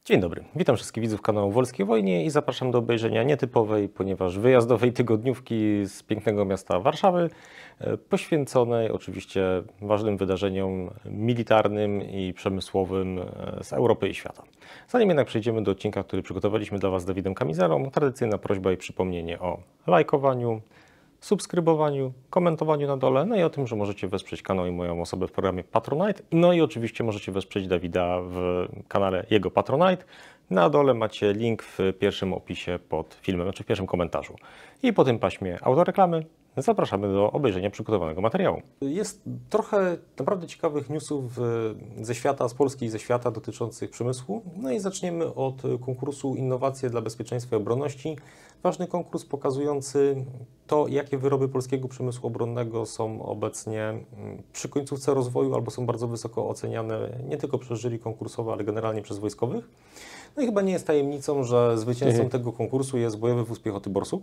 Dzień dobry, witam wszystkich widzów kanału Wolskiej Wojnie i zapraszam do obejrzenia nietypowej, ponieważ wyjazdowej tygodniówki z pięknego miasta Warszawy, poświęconej oczywiście ważnym wydarzeniom militarnym i przemysłowym z Europy i świata. Zanim jednak przejdziemy do odcinka, który przygotowaliśmy dla Was z Dawidem Kamizerą, tradycyjna prośba i przypomnienie o lajkowaniu, subskrybowaniu, komentowaniu na dole, no i o tym, że możecie wesprzeć kanał i moją osobę w programie Patronite. No i oczywiście możecie wesprzeć Dawida w kanale jego Patronite. Na dole macie link w pierwszym opisie pod filmem, znaczy w pierwszym komentarzu. I po tym paśmie autoreklamy zapraszamy do obejrzenia przygotowanego materiału. Jest trochę naprawdę ciekawych newsów ze świata, z Polski i ze świata dotyczących przemysłu. No i zaczniemy od konkursu Innowacje dla Bezpieczeństwa i Obronności. Ważny konkurs pokazujący to, jakie wyroby polskiego przemysłu obronnego są obecnie przy końcówce rozwoju albo są bardzo wysoko oceniane nie tylko przez jury konkursowe, ale generalnie przez wojskowych. No i chyba nie jest tajemnicą, że zwycięzcą tego konkursu jest bojowy wóz piechoty Borsuk.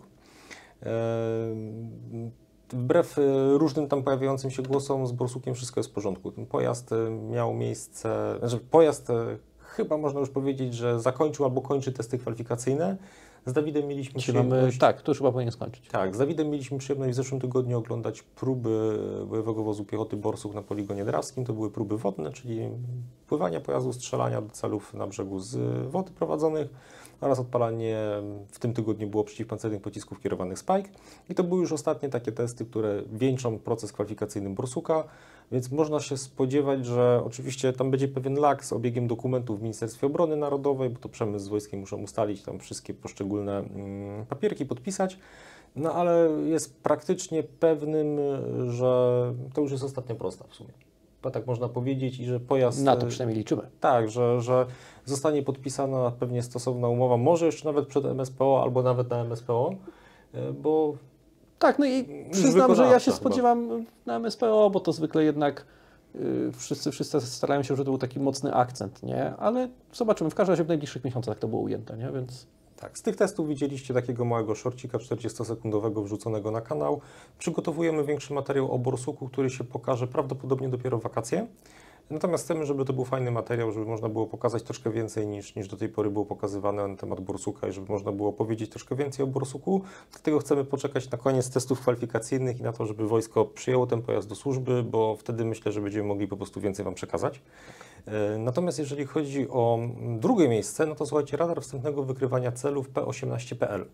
Wbrew różnym tam pojawiającym się głosom, z Borsukiem wszystko jest w porządku. Ten pojazd miał miejsce, pojazd chyba można już powiedzieć, że zakończył albo kończy testy kwalifikacyjne. Z Dawidem mieliśmy przyjemność... Tak, to już chyba powinien skończyć. Tak, z Dawidem mieliśmy przyjemność w zeszłym tygodniu oglądać próby bojowego wozu piechoty Borsuk na poligonie drawskim. To były próby wodne, czyli pływania pojazdu, strzelania do celów na brzegu z wody prowadzonych oraz odpalanie, w tym tygodniu było przeciwpancernych pocisków kierowanych Spike. I to były już ostatnie takie testy, które wieńczą proces kwalifikacyjny Borsuka, więc można się spodziewać, że oczywiście tam będzie pewien lag z obiegiem dokumentów w Ministerstwie Obrony Narodowej, bo to przemysł z wojskiem muszą ustalić tam wszystkie poszczególne papierki, podpisać. No ale jest praktycznie pewnym, że to już jest ostatnia prosta w sumie. Bo tak można powiedzieć i że pojazd... Na to przynajmniej liczymy. Tak, że zostanie podpisana pewnie stosowna umowa, może jeszcze nawet przed MSPO albo nawet na MSPO, bo... Tak, no i przyznam, że ja się spodziewam na MSPO, bo to zwykle jednak wszyscy starają się, żeby to był taki mocny akcent, nie? Ale zobaczymy, w każdym razie w najbliższych miesiącach to było ujęte, nie? Więc... Tak, z tych testów widzieliście takiego małego shorcika 40-sekundowego wrzuconego na kanał. Przygotowujemy większy materiał o Borsuku, który się pokaże prawdopodobnie dopiero w wakacje. Natomiast chcemy, żeby to był fajny materiał, żeby można było pokazać troszkę więcej niż do tej pory było pokazywane na temat Borsuka i żeby można było powiedzieć troszkę więcej o Borsuku. Dlatego chcemy poczekać na koniec testów kwalifikacyjnych i na to, żeby wojsko przyjęło ten pojazd do służby, bo wtedy myślę, że będziemy mogli po prostu więcej Wam przekazać. Natomiast jeżeli chodzi o drugie miejsce, no to słuchajcie, radar wstępnego wykrywania celów P18PL.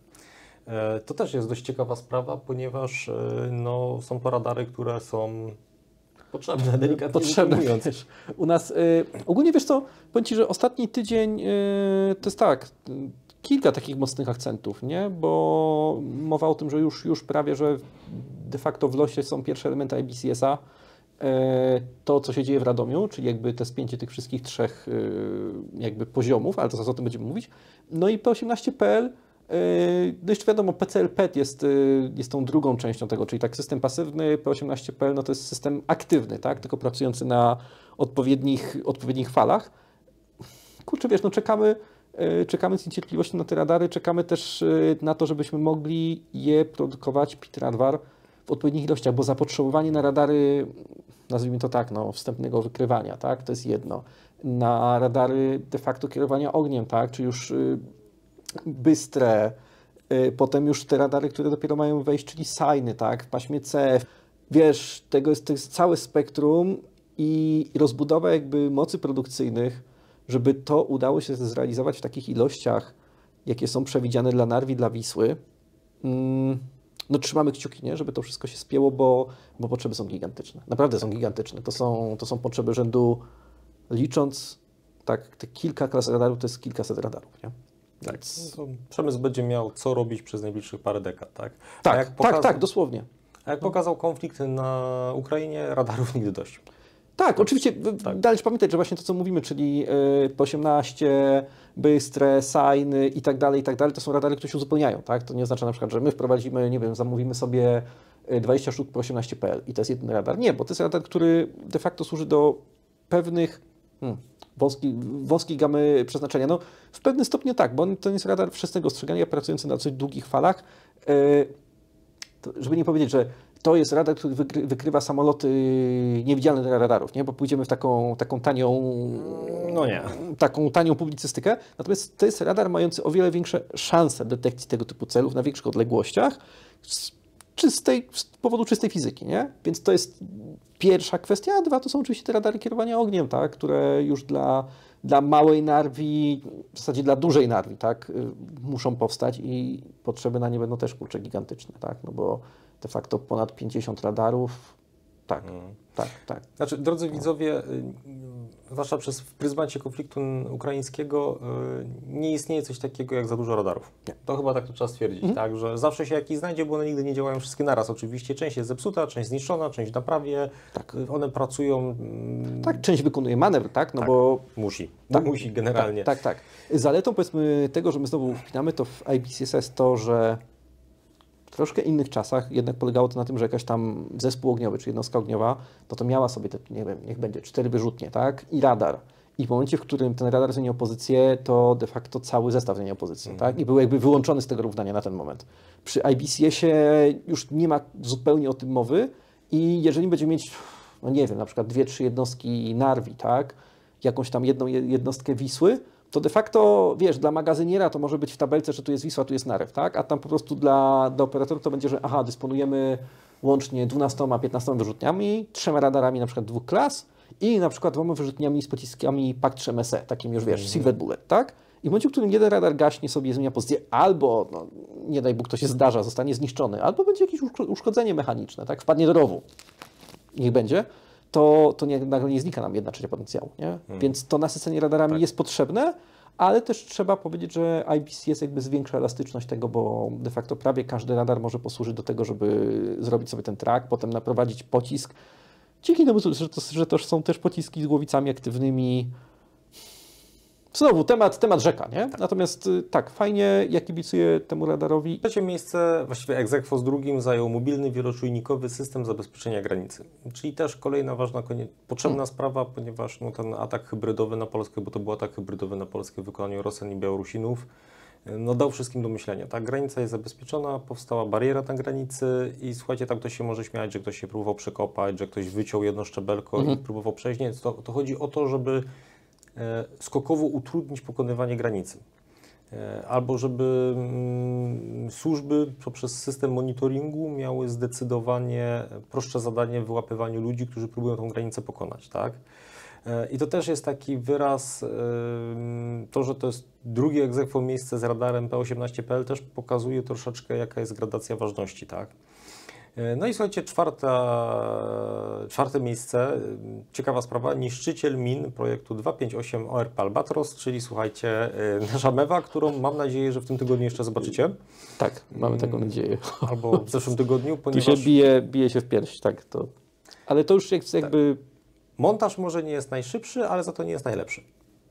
To też jest dość ciekawa sprawa, ponieważ no, są to radary, które są potrzebne, delikatnie mówiąc. Wiesz, u nas, ogólnie wiesz co, powiem Ci, że ostatni tydzień to jest tak, kilka takich mocnych akcentów, nie? Bo mowa o tym, że już prawie, że de facto w losie są pierwsze elementy IBCS-a, to, co się dzieje w Radomiu, czyli jakby te spięcie tych wszystkich trzech jakby poziomów, ale to zaraz o tym będziemy mówić. No i P18PL, no jeszcze wiadomo, PCL-PET jest tą drugą częścią tego, czyli tak system pasywny, P18PL no to jest system aktywny, tak, tylko pracujący na odpowiednich falach. Kurczę, wiesz, no czekamy z niecierpliwością na te radary, czekamy też na to, żebyśmy mogli je produkować, Pitradwar, w odpowiednich ilościach, bo zapotrzebowanie na radary, nazwijmy to tak, no, wstępnego wykrywania, tak, to jest jedno. Na radary de facto kierowania ogniem, tak, czy już bystre, potem już te radary, które dopiero mają wejść, czyli SAINy, tak, w paśmie C. Wiesz, to jest całe spektrum i rozbudowa jakby mocy produkcyjnych, żeby to udało się zrealizować w takich ilościach, jakie są przewidziane dla Narwi, dla Wisły. No trzymamy kciuki, nie? Żeby to wszystko się spięło, bo potrzeby są gigantyczne. Naprawdę są gigantyczne. To są potrzeby rzędu, licząc tak, te kilka klas radarów, to jest kilkaset radarów, nie? Tak, więc... Przemysł będzie miał co robić przez najbliższych parę dekad, tak? Tak, dosłownie. A jak pokazał konflikt na Ukrainie, radarów nigdy dość. Tak, oczywiście, dalej pamiętać, że właśnie to, co mówimy, czyli P18, bystre, SAINy i tak dalej, to są radary, które się uzupełniają, tak? To nie oznacza na przykład, że my wprowadzimy, nie wiem, zamówimy sobie 20 sztuk P18PL i to jest jeden radar. Nie, bo to jest radar, który de facto służy do pewnych wąskiej gamy przeznaczenia. No, w pewnym stopniu tak, bo to jest radar wczesnego ostrzegania pracujący na dosyć długich falach. To, żeby nie powiedzieć, że to jest radar, który wykrywa samoloty niewidzialne dla radarów, nie? Bo pójdziemy w taką tanią, No nie. taką tanią publicystykę. Natomiast to jest radar mający o wiele większe szanse detekcji tego typu celów na większych odległościach z powodu czystej fizyki, nie? Więc to jest pierwsza kwestia, a dwa to są oczywiście te radary kierowania ogniem, tak? Które już dla małej narwi, w zasadzie dla dużej narwi, tak? Muszą powstać i potrzeby na nie będą też, kurczę, gigantyczne, tak? No bo de facto ponad 50 radarów, tak. Znaczy, drodzy widzowie, zwłaszcza w pryzmacie konfliktu ukraińskiego, nie istnieje coś takiego jak za dużo radarów. Nie. To chyba tak to trzeba stwierdzić, tak, że zawsze się jakiś znajdzie, bo one nigdy nie działają wszystkie naraz. Oczywiście część jest zepsuta, część zniszczona, część w naprawie, Tak. one pracują... Tak, część wykonuje manewr, tak? No tak, bo musi, tak, musi generalnie. Tak. Zaletą, powiedzmy, tego, że my znowu wpinamy to w IBCSS, to, że w troszkę innych czasach jednak polegało to na tym, że jakaś tam zespół ogniowy, czy jednostka ogniowa, to miała sobie te, nie wiem, niech będzie 4 wyrzutnie, tak? I radar. I w momencie, w którym ten radar zmieniał pozycję, to de facto cały zestaw zmieniał pozycję, tak? I był jakby wyłączony z tego równania na ten moment. Przy IBCS-ie już nie ma zupełnie o tym mowy i jeżeli będziemy mieć, no nie wiem, na przykład 2-3 jednostki Narwi, tak? Jakąś tam jedną jednostkę Wisły, to de facto, wiesz, dla magazyniera to może być w tabelce, że tu jest Wisła, tu jest Narew, tak? A tam po prostu dla operatorów to będzie, że dysponujemy łącznie 12-15 wyrzutniami, 3 radarami na przykład 2 klas i na przykład 2 wyrzutniami z pociskami PAK-3MSE, takim już, wiesz, Silver Bullet, tak? I w momencie, w którym jeden radar gaśnie sobie, zmienia pozycję, albo, no, nie daj Bóg, to się zdarza, zostanie zniszczony, albo będzie jakieś uszkodzenie mechaniczne, tak? Wpadnie do rowu, niech będzie, to nagle nie znika nam 1/3 potencjału, nie? Więc to nasycenie radarami jest potrzebne, ale też trzeba powiedzieć, że IBCS jakby zwiększa elastyczność tego, bo de facto prawie każdy radar może posłużyć do tego, żeby zrobić sobie ten track, potem naprowadzić pocisk. Dzięki temu, że to są też pociski z głowicami aktywnymi. Znowu, temat rzeka, nie? Tak. Natomiast tak, fajnie, ja kibicuję temu radarowi. Trzecie miejsce, właściwie ex aequo z drugim, zajął mobilny, wieloczujnikowy system zabezpieczenia granicy. Czyli też kolejna ważna, potrzebna sprawa, ponieważ no, ten atak hybrydowy na Polskę, bo to był atak hybrydowy na Polskę w wykonaniu Rosjan i Białorusinów, no dał wszystkim do myślenia. Ta granica jest zabezpieczona, powstała bariera na granicy i słuchajcie, tam ktoś się może śmiać, że ktoś się próbował przekopać, że ktoś wyciął jedno szczebelko i próbował przejść. Nie, to chodzi o to, żeby skokowo utrudnić pokonywanie granicy. Albo żeby służby poprzez system monitoringu miały zdecydowanie prostsze zadanie w wyłapywaniu ludzi, którzy próbują tą granicę pokonać, tak? I to też jest taki wyraz, to, że to jest drugie ex aequo miejsce z radarem P18PL też pokazuje troszeczkę, jaka jest gradacja ważności, tak? No i słuchajcie, czwarte miejsce, ciekawa sprawa, niszczyciel min projektu 258 ORP Albatros, czyli słuchajcie, nasza mewa, którą mam nadzieję, że w tym tygodniu jeszcze zobaczycie. Tak, mamy taką nadzieję. Albo w zeszłym tygodniu, ponieważ... Tu się bije się w pierś, tak. Ale to już jest jakby... Montaż może nie jest najszybszy, ale za to nie jest najlepszy.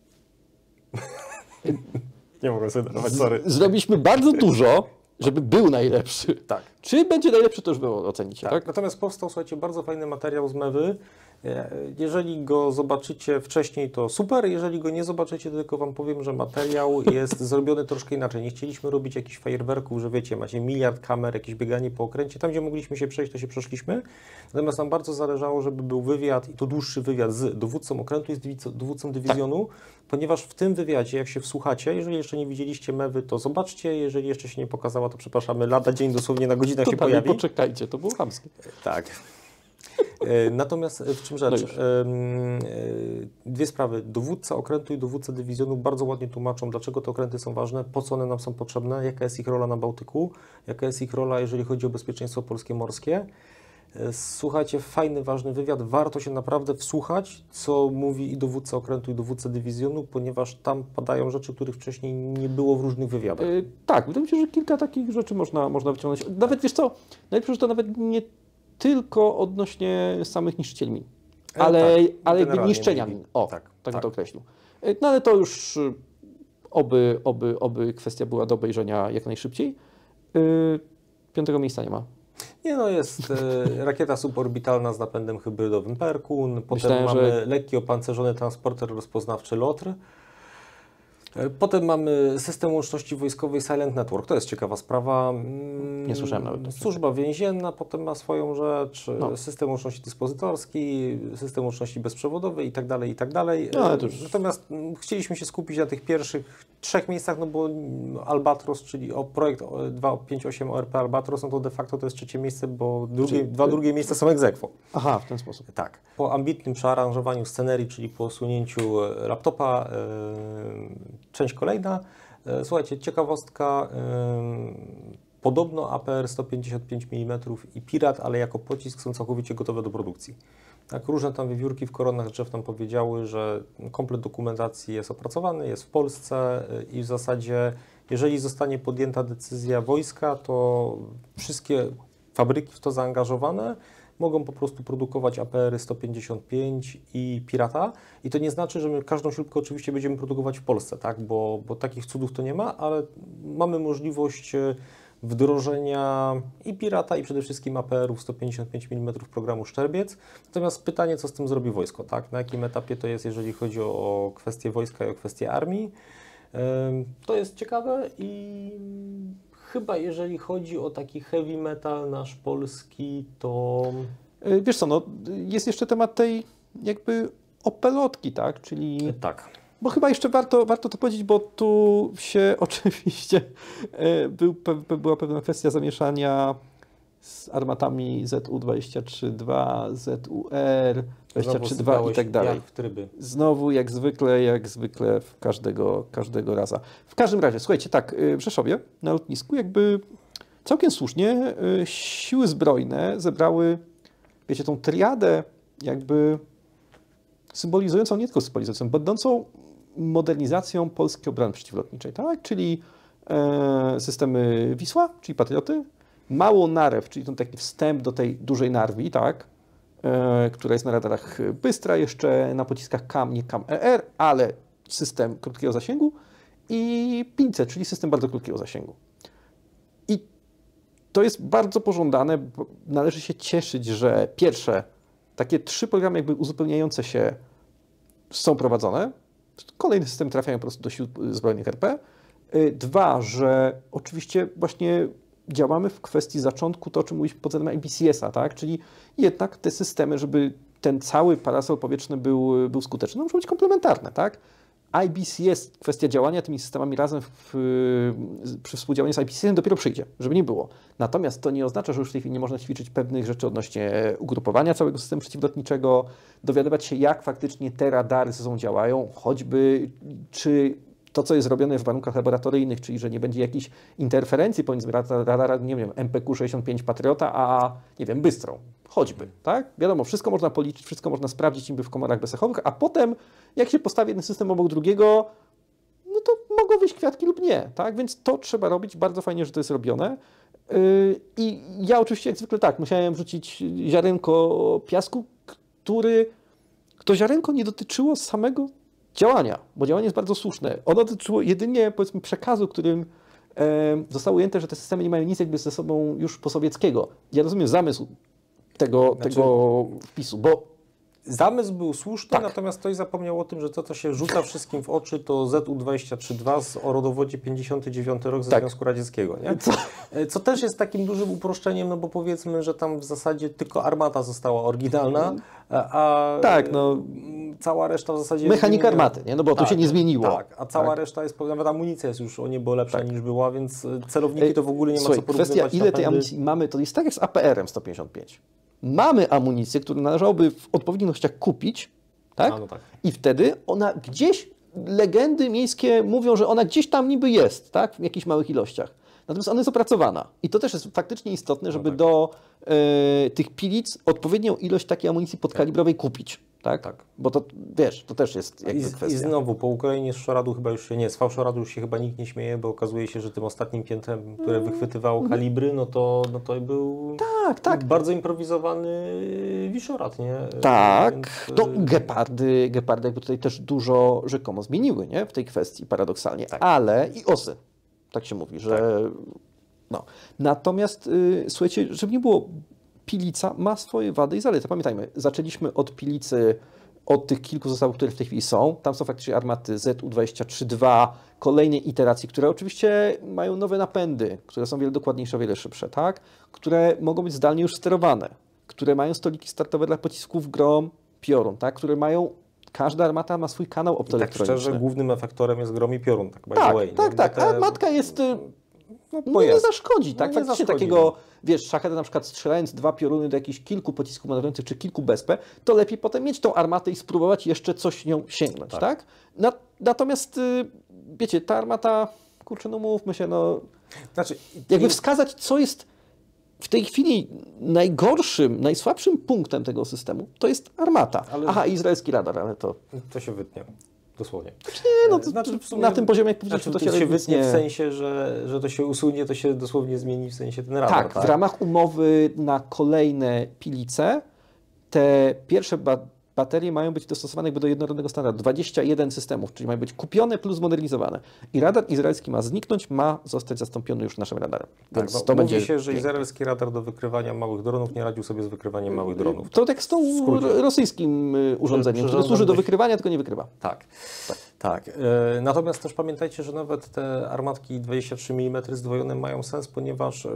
Nie mogę sobie darować, sorry. Zrobiliśmy bardzo dużo, żeby był najlepszy. Tak. Czy będzie najlepszy, to już wy ocenicie, tak? Natomiast powstał, słuchajcie, bardzo fajny materiał z mewy. Jeżeli go zobaczycie wcześniej, to super. Jeżeli go nie zobaczycie, to tylko Wam powiem, że materiał jest zrobiony troszkę inaczej. Nie chcieliśmy robić jakichś fajerwerków, że wiecie, macie miliard kamer, jakieś bieganie po okręcie. Tam, gdzie mogliśmy się przejść, to się przeszliśmy. Natomiast nam bardzo zależało, żeby był wywiad, i to dłuższy wywiad z dowódcą okrętu i z dowódcą dywizjonu, ponieważ w tym wywiadzie, jak się wsłuchacie, jeżeli jeszcze nie widzieliście mewy, to zobaczcie. Jeżeli jeszcze się nie pokazała, to przepraszamy, lada dzień, dosłownie na godzinach się pojawi. Poczekajcie, to było chamskie. Tak. Natomiast w czym rzecz? Dwie sprawy. Dowódca okrętu i dowódca dywizjonu bardzo ładnie tłumaczą, dlaczego te okręty są ważne, po co one nam są potrzebne, jaka jest ich rola na Bałtyku, jaka jest ich rola, jeżeli chodzi o bezpieczeństwo polskie morskie. Słuchajcie, fajny, ważny wywiad. Warto się naprawdę wsłuchać, co mówi i dowódca okrętu, i dowódca dywizjonu, ponieważ tam padają rzeczy, których wcześniej nie było w różnych wywiadach. Tak, wydaje mi się, że kilka takich rzeczy można wyciągnąć. Nawet, wiesz co, najlepsze, że to nawet nie tylko odnośnie samych niszczycieli min, ale jakby niszczenia min. O, tak to określił. No ale to już oby kwestia była do obejrzenia jak najszybciej. 5. miejsca nie ma. Nie no, jest rakieta suborbitalna z napędem hybrydowym Perkun, potem mamy lekki opancerzony transporter rozpoznawczy LOTR. Potem mamy system łączności wojskowej Silent Network. To jest ciekawa sprawa. Nie słyszałem nawet. Służba więzienna potem ma swoją rzecz, system łączności dyspozytorski, system łączności bezprzewodowej i tak dalej, i tak dalej. No, ale to już... Natomiast chcieliśmy się skupić na tych pierwszych 3 miejscach, no bo Albatros, czyli projekt 258 ORP Albatros, no to de facto to jest 3. miejsce, bo dwa drugie miejsca są ex aequo. Aha, w ten sposób. Tak. Po ambitnym przearanżowaniu scenerii, czyli po usunięciu laptopa, część kolejna. Słuchajcie, ciekawostka. Podobno APR 155 mm i Pirat, ale jako pocisk są całkowicie gotowe do produkcji. Tak, różne tam wiewiórki w koronach drzew nam powiedziały, że komplet dokumentacji jest opracowany, jest w Polsce i w zasadzie, jeżeli zostanie podjęta decyzja wojska, to wszystkie fabryki w to zaangażowane mogą po prostu produkować APR-y 155 i Pirata. I to nie znaczy, że my każdą śrubkę oczywiście będziemy produkować w Polsce, tak? Bo takich cudów to nie ma, ale mamy możliwość wdrożenia i Pirata, i przede wszystkim APR-ów 155 mm programu Szczerbiec. Natomiast pytanie, co z tym zrobi wojsko, tak? Na jakim etapie to jest, jeżeli chodzi o kwestie wojska i o kwestie armii. To jest ciekawe i chyba jeżeli chodzi o taki heavy metal nasz polski, to... Wiesz co, no, jest jeszcze temat tej jakby opelotki, tak? Czyli... Tak. Bo chyba jeszcze warto to powiedzieć, bo tu się oczywiście była pewna kwestia zamieszania z armatami ZU-23-2, ZUR, 23-2 i tak dalej. W tryby. Znowu jak zwykle w każdego raza. W każdym razie, słuchajcie, tak, w Rzeszowie na lotnisku jakby całkiem słusznie siły zbrojne zebrały, wiecie, tą triadę jakby symbolizującą, nie tylko symbolizującą, będącą modernizacją polskiej obrony przeciwlotniczej, tak? Czyli systemy Wisła, czyli Patrioty, małą narew, czyli ten taki wstęp do tej dużej narwi, tak? Która jest na radarach Bystra, jeszcze na pociskach KAM, nie KAM-ER, ale system krótkiego zasięgu i 500, czyli system bardzo krótkiego zasięgu. I to jest bardzo pożądane, bo należy się cieszyć, że pierwsze, takie 3 programy jakby uzupełniające się są prowadzone. Kolejny system trafiają po prostu do sił zbrojnych RP. 2, że oczywiście właśnie działamy w kwestii zaczątku to, o czym mówiliśmy pod względem IBCS-a, tak? Czyli jednak te systemy, żeby ten cały parasol powietrzny był skuteczny, muszą być komplementarne, tak? IBCS, kwestia działania tymi systemami razem przy współdziałaniu z IBCS-em dopiero przyjdzie, żeby nie było. Natomiast to nie oznacza, że już w tej chwili nie można ćwiczyć pewnych rzeczy odnośnie ugrupowania całego systemu przeciwlotniczego, dowiadywać się, jak faktycznie te radary ze sobą działają, choćby czy to, co jest robione w warunkach laboratoryjnych, czyli że nie będzie jakichś interferencji pomiędzy radara, nie wiem, MPQ-65 Patriota, a nie wiem, Bystrą. Choćby, tak? Wiadomo, wszystko można policzyć, wszystko można sprawdzić niby w komorach besechowych, a potem, jak się postawi jeden system obok drugiego, no to mogą wyjść kwiatki lub nie, tak? Więc to trzeba robić, bardzo fajnie, że to jest robione. I ja oczywiście, jak zwykle tak, musiałem wrzucić ziarenko piasku, to ziarenko nie dotyczyło samego działania, bo działanie jest bardzo słuszne. Ono dotyczyło jedynie, powiedzmy, przekazu, którym zostało ujęte, że te systemy nie mają nic jakby ze sobą już posowieckiego. Ja rozumiem zamysł tego wpisu, bo zamysł był słuszny, tak. Natomiast ktoś zapomniał o tym, że to, co się rzuca wszystkim w oczy, to ZU-23-2 o rodowodzie 59 rok ze Związku Radzieckiego. Nie? Co też jest takim dużym uproszczeniem, no bo powiedzmy, że tam w zasadzie tylko armata została oryginalna, a cała reszta w zasadzie... Mechanika armaty, nie? No bo to się nie zmieniło. Tak, a cała reszta jest, nawet amunicja jest już o niebo lepsza niż była, więc celowniki to w ogóle nie ma co porównywać. Kwestia, ile tej amunicji mamy, to jest tak jak z APR-em 155. Mamy amunicję, którą należałoby w odpowiednich ilościach kupić, tak? Tak. I wtedy ona gdzieś, legendy miejskie mówią, że ona gdzieś tam niby jest, tak? W jakichś małych ilościach. Natomiast ona jest opracowana. I to też jest faktycznie istotne, żeby do tych pilic odpowiednią ilość takiej amunicji podkalibrowej kupić. Tak? Bo to, wiesz, to też jest jakby kwestia. I znowu, po Ukrainie z szoradu chyba już się nie, z fałszoradu już się chyba nikt nie śmieje, bo okazuje się, że tym ostatnim piętrem, które wychwytywało kalibry, no to był bardzo improwizowany wiszorad, nie? Tak, więc... to gepardy jakby tutaj też dużo rzekomo zmieniły, nie? W tej kwestii paradoksalnie, ale i osy, tak się mówi, że no. Natomiast słuchajcie, żeby nie było, pilica ma swoje wady i zalety. Pamiętajmy, zaczęliśmy od pilicy od tych kilku zestawów, które w tej chwili są. Tam są faktycznie armaty ZU-23-2, kolejnej iteracji, które oczywiście mają nowe napędy, które są wiele dokładniejsze, o wiele szybsze, tak? Które mogą być zdalnie już sterowane, które mają stoliki startowe dla pocisków Grom, Piorun, tak? Które mają, każda armata ma swój kanał Tak optoelektroniczny. szczerze, głównym efektorem jest Grom i Piorun, tak by the way. Tak. A matka jest... No nie zaszkodzi, tak? nie Faktycznie zaszkodzi, takiego, wiesz, szachety na przykład strzelając 2 pioruny do jakichś kilku pocisków manewrujących czy kilku BSP, to lepiej potem mieć tą armatę i spróbować jeszcze coś nią sięgnąć, tak? Natomiast, wiecie, ta armata, kurczę, no mówmy się, no... Znaczy, jakby wskazać, co jest w tej chwili najgorszym, najsłabszym punktem tego systemu, to jest armata. Aha, i izraelski radar, ale to... To się wytnie. Dosłownie. Nie, no to znaczy, w sumie, na tym poziomie, jak powiedzieliśmy, to się wytnie w sensie, że to się usunie, to się dosłownie zmieni w sensie ten radar. Tak, w ramach umowy na kolejne pilice te pierwsze baterie mają być dostosowane jakby do jednorodnego standardu. 21 systemów, czyli mają być kupione plus modernizowane. I radar izraelski ma zniknąć, ma zostać zastąpiony już naszym radarem. Więc tak, to mówi będzie się, że izraelski radar do wykrywania małych dronów nie radził sobie z wykrywaniem małych dronów. To tak z tą rosyjskim urządzeniem, które służy do wykrywania, tylko nie wykrywa. Tak. Natomiast też pamiętajcie, że nawet te armatki 23 mm zdwojone mają sens, ponieważ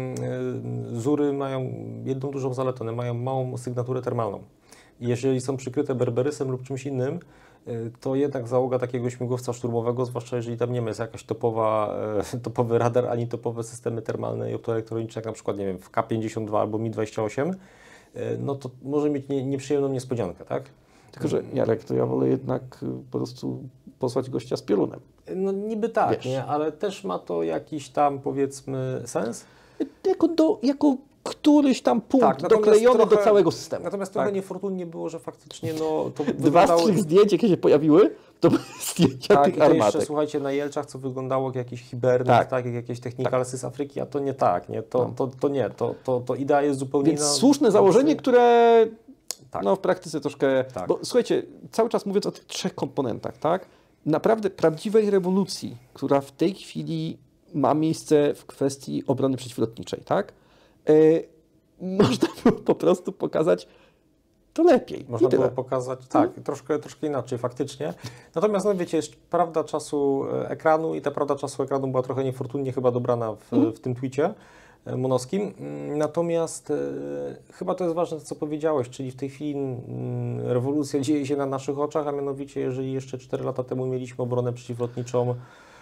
Zury mają jedną dużą zaletę, one mają małą sygnaturę termalną. I jeżeli są przykryte berberysem lub czymś innym, to jednak załoga takiego śmigłowca szturmowego, zwłaszcza jeżeli tam nie jest jakaś topowy radar, ani topowe systemy termalne i optoelektroniczne, jak na przykład, nie wiem, w K-52 albo Mi-28, no to może mieć nieprzyjemną niespodziankę, tak? Tylko, że Jarek, to ja wolę jednak po prostu posłać gościa z piorunem. No niby tak, wiesz, nie? Ale też ma to jakiś tam, powiedzmy, sens? Jako któryś tam punkt doklejony do całego systemu. Natomiast trochę niefortunnie było, że faktycznie to dwa z tych zdjęć, jakie się pojawiły, to były zdjęcia tych armatek. Jeszcze, słuchajcie, na Jelczach, co wyglądało jak jakiś hibernik, tak, jak jakieś technikalsy z Afryki, a to nie tak, nie? To idea jest zupełnie inna. Więc słuszne założenie, które no, w praktyce troszkę... Bo słuchajcie, cały czas mówiąc o tych trzech komponentach, tak? Naprawdę prawdziwej rewolucji, która w tej chwili ma miejsce w kwestii obrony przeciwlotniczej, tak? Można było po prostu pokazać to lepiej. Można było pokazać, troszkę inaczej faktycznie. Natomiast, no wiecie, jest prawda czasu ekranu i ta prawda czasu ekranu była trochę niefortunnie chyba dobrana w tym twicie monowskim. Natomiast chyba to jest ważne, co powiedziałeś, czyli w tej chwili rewolucja dzieje się na naszych oczach, a mianowicie jeżeli jeszcze 4 lata temu mieliśmy obronę przeciwlotniczą,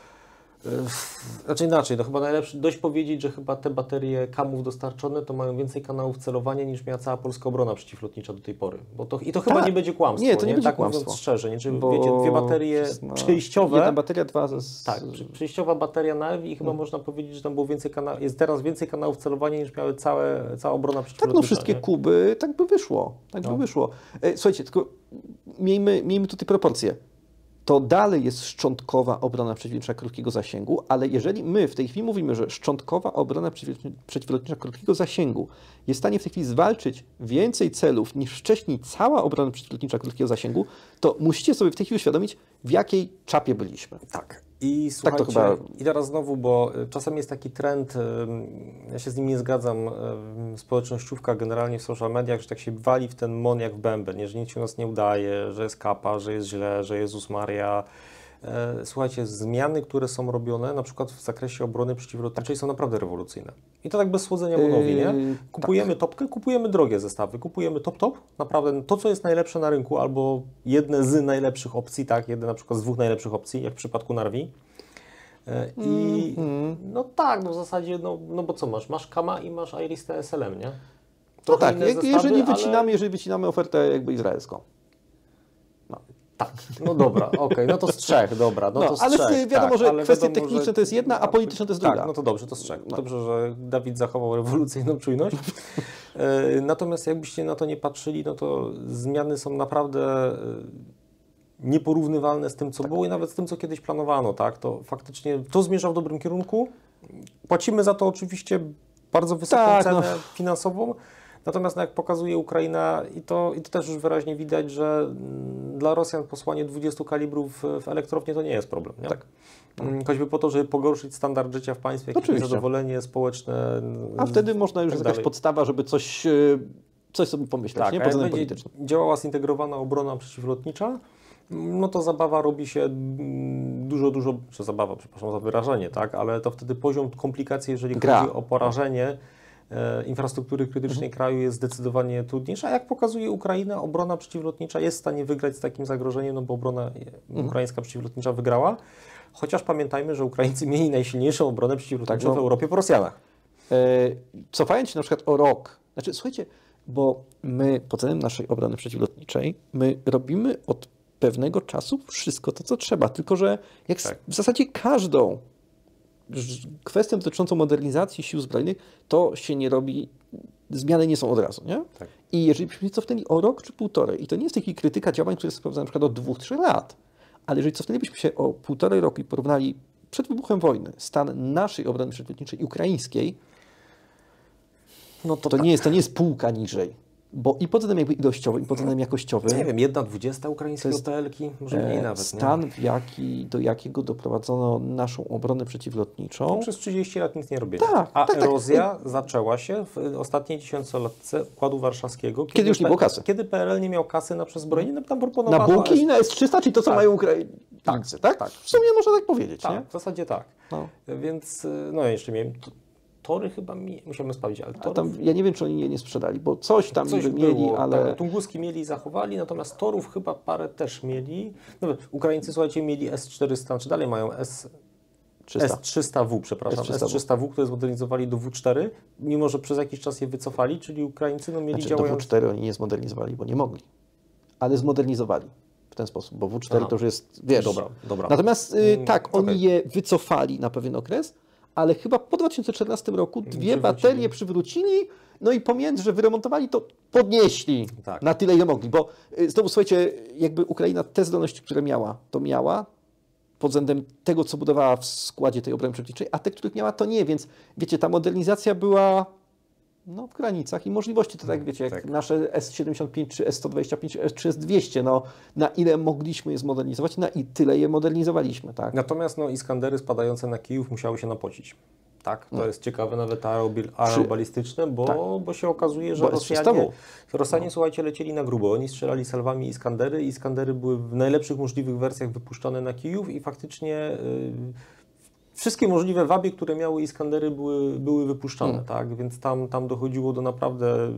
znaczy inaczej, no chyba najlepsze dość powiedzieć, że chyba te baterie kamów dostarczone to mają więcej kanałów celowania niż miała cała polska obrona przeciwlotnicza do tej pory. I to chyba nie będzie kłamstwo, nie? To nie będzie tak kłamstwo. Mówiąc szczerze, nie? Czyli wiecie, dwie baterie przejściowe. Jedna bateria, przejściowa bateria na EWI i chyba można powiedzieć, że tam było jest teraz więcej kanałów celowania niż miały cała obrona przeciwlotnicza. Tak, no wszystkie kuby, tak by wyszło. By wyszło. Słuchajcie, tylko miejmy tutaj proporcje. To dalej jest szczątkowa obrona przeciwlotnicza krótkiego zasięgu, ale jeżeli my w tej chwili mówimy, że szczątkowa obrona przeciwlotnicza krótkiego zasięgu jest w stanie w tej chwili zwalczyć więcej celów niż wcześniej cała obrona przeciwlotnicza krótkiego zasięgu, to musicie sobie w tej chwili uświadomić, w jakiej czapie byliśmy. Tak. I słuchajcie, i teraz znowu, bo czasem jest taki trend, ja się z nim nie zgadzam, społecznościówka generalnie w social mediach, że tak się wali w ten mon jak w bęben, że nic się nas nie udaje, że jest kapa, że jest źle, że Jezus Maria. Słuchajcie, zmiany, które są robione, na przykład w zakresie obrony przeciwlotniczej są naprawdę rewolucyjne. I to tak bez słodzenia monowi, nie? Kupujemy topkę, kupujemy drogie zestawy, kupujemy top, naprawdę to, co jest najlepsze na rynku, albo jedne z najlepszych opcji, tak, jedne na przykład z 2 najlepszych opcji, jak w przypadku Narvi. I no tak, no w zasadzie, no bo co masz? Masz Kama i masz Iris TSLM, nie? Trochę tak, zestawy, jeżeli wycinamy ofertę jakby izraelską. Tak, no dobra, okej, no to z 3, dobra. No to z ale 3, wiadomo, że ale kwestie techniczne to jest jedna, a polityczne to jest druga. Tak, no to dobrze, to z 3. Dobrze, że Dawid zachował rewolucyjną czujność. Natomiast jakbyście na to nie patrzyli, no to zmiany są naprawdę nieporównywalne z tym, co było i nawet z tym, co kiedyś planowano, tak? To faktycznie to zmierza w dobrym kierunku. Płacimy za to oczywiście bardzo wysoką cenę finansową. Natomiast jak pokazuje Ukraina i to też już wyraźnie widać, że dla Rosjan posłanie 20 kalibrów w elektrownię to nie jest problem. Nie? Tak. Choćby po to, żeby pogorszyć standard życia w państwie, jakieś niezadowolenie społeczne. A wtedy można już jakaś podstawa, żeby coś coś sobie pomyśleć, Tak, nie? a Pod jak względem będzie politycznym. działała zintegrowana obrona przeciwlotnicza, no to zabawa robi się czy zabawa, przepraszam za wyrażenie, tak, ale to wtedy poziom komplikacji, jeżeli Gra. chodzi o porażenie infrastruktury krytycznej kraju jest zdecydowanie trudniejsza. A jak pokazuje Ukraina, obrona przeciwlotnicza jest w stanie wygrać z takim zagrożeniem, no bo obrona ukraińska przeciwlotnicza wygrała. Chociaż pamiętajmy, że Ukraińcy mieli najsilniejszą obronę przeciwlotniczą Tak, no. w Europie po Rosjanach. Cofając się na przykład o rok, znaczy słuchajcie, bo my pod względem naszej obrony przeciwlotniczej, my robimy od pewnego czasu wszystko to, co trzeba, tylko że jak Tak. w zasadzie każdą kwestię dotyczącą modernizacji sił zbrojnych, to się nie robi, zmiany nie są od razu, nie? Tak. I jeżeli byśmy się cofnęli o rok czy półtorej, i to nie jest taki krytyka działań, które sprawdzają na przykład od 2-3 lat, ale jeżeli cofnęlibyśmy się o półtorej roku i porównali przed wybuchem wojny stan naszej obrony przeciwlotniczej i ukraińskiej, No to nie jest półka niżej. Bo i pod względem jakby ilościowym, i pod względem jakościowym Nie wiem, 1/20 ukraińskiej OPL-ki, może mniej nawet. stan, do jakiego doprowadzono naszą obronę przeciwlotniczą. Przez 30 lat nic nie robiono. Tak, A tak. erozja zaczęła się w ostatniej dziesięciolatce Układu Warszawskiego. Kiedy już nie było kasy. Kiedy PRL nie miał kasy na przezbrojenie, no tam proponowano... Na bułki i na S-300, czyli to, co Tak. mają Ukraińcy, tak? Tak. W sumie można tak powiedzieć, Tak, nie? w zasadzie tak. No. Więc, no jeszcze miałem... Tory chyba musiałem sprawdzić, ale A torów... tam, ja nie wiem, czy oni je nie sprzedali, bo coś tam Coś niby mieli, było, ale... tak, Tunguski mieli i zachowali, natomiast torów chyba parę też mieli. No, Ukraińcy, słuchajcie, mieli S-400, czy dalej mają 300. S-300W, przepraszam, S-300W. S-300W, które zmodernizowali do W4, mimo że przez jakiś czas je wycofali, czyli Ukraińcy no, mieli Znaczy, do działające... W4 oni nie zmodernizowali, bo nie mogli. Ale zmodernizowali w ten sposób, bo W4 Aha. to już jest, wiesz... Dobra. Natomiast tak, oni okej. je wycofali na pewien okres, ale chyba po 2014 roku dwie Przywrócili. baterie przywrócili, no i pomiędzy, że wyremontowali, to podnieśli Tak. na tyle, ile mogli. Bo znowu, słuchajcie, jakby Ukraina te zdolności, które miała, to miała pod względem tego, co budowała w składzie tej obrony przeciwlotniczej, a te, których miała, to nie. Więc wiecie, ta modernizacja była no, w granicach i możliwości. To tak, wiecie, jak Tak. nasze S-75 czy S-125 czy S-200, no, na ile mogliśmy je zmodernizować, na i tyle je modernizowaliśmy, tak? Natomiast no, Iskandery spadające na Kijów musiały się napocić. Tak, to jest ciekawe, nawet aerobalistyczne, bo się okazuje, że Bo S-300W. Rosjanie, słuchajcie, lecieli na grubo. Oni strzelali salwami Iskandery. Iskandery były w najlepszych możliwych wersjach wypuszczone na Kijów i faktycznie wszystkie możliwe wabie, które miały Iskandery były wypuszczane, tak? Więc tam dochodziło do naprawdę...